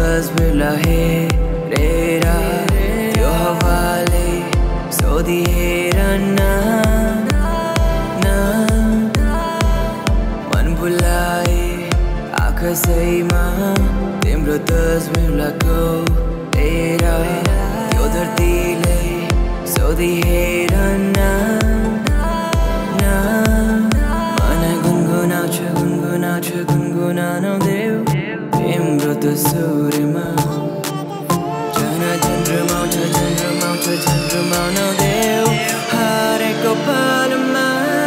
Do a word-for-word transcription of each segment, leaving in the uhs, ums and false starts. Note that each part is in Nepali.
तस्बिरलाई हेरेर त्यो हावाले सोधिएर न मन भुलाए आकाशैमा तिम्रो तस्बिरलाई कोरेर त्यो धरतीले सोधिएर न मन गुनगुनाउँछ गुनगुनाउँछ गुनगुनाउन देऊ तिम्रो तस्बिरमा जन चन्द्रमा आउँछ चन्द्रमा आउँछ चन्द्रमा आउन देऊ हरेको पलमा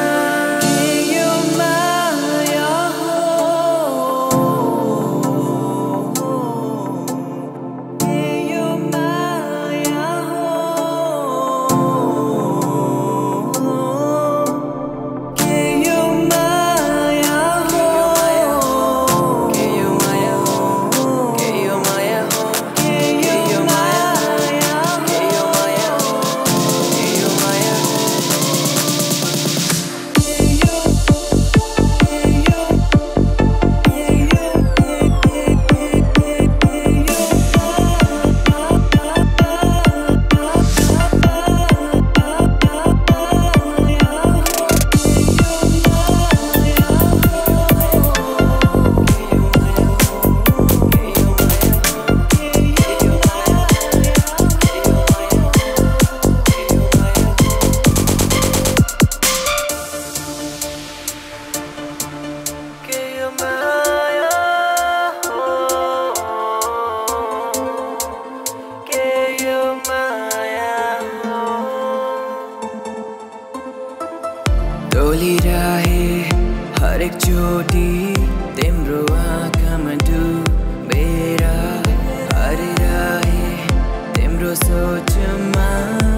डोलिरहे हरेक चोटी तिम्रो आँखामा डुबेर हरिरहे तिम्रो सोचमा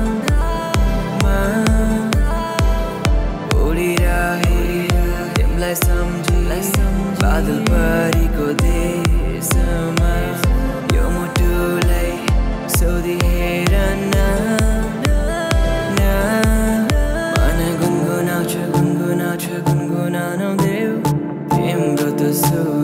उडिरहे तिमीलाई सम्झी बादल परेको देशमा यो मुटुलाई सोधिएर न गुनगुनाउँछ गुनगुनाउन देऊ तिम्रो तस्बिर